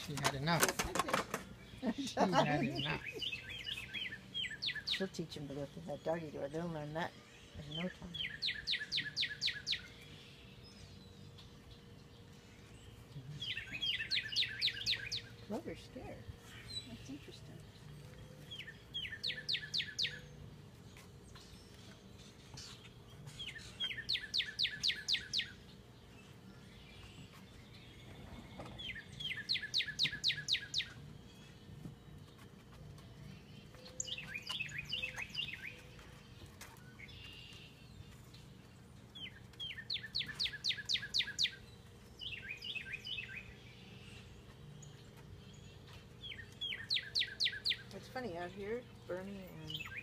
She had enough. She had enough. She'll teach him to go through that doggy door. They'll learn that in no time. Clover's scared. That's interesting. It's funny out here, Bernie and